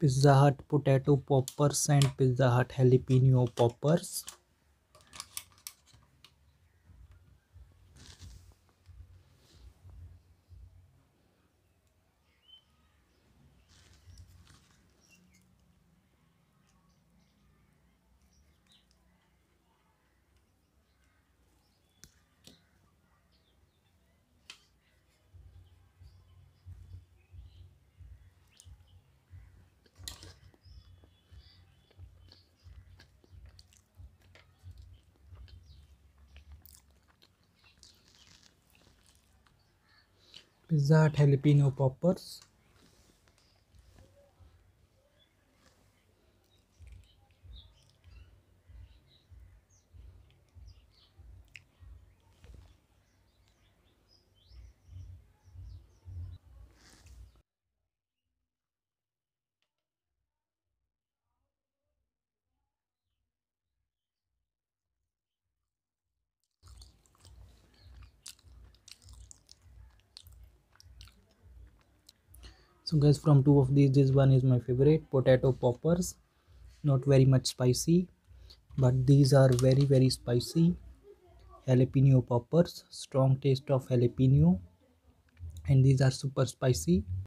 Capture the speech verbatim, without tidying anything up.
Pizza Hut potato poppers and Pizza Hut jalapeno poppers. Pizza Hut jalapeno poppers. So guys, from two of these, this one is my favorite, potato poppers. Not very much spicy, but these are very very spicy. Jalapeno poppers, strong taste of jalapeno, and these are super spicy.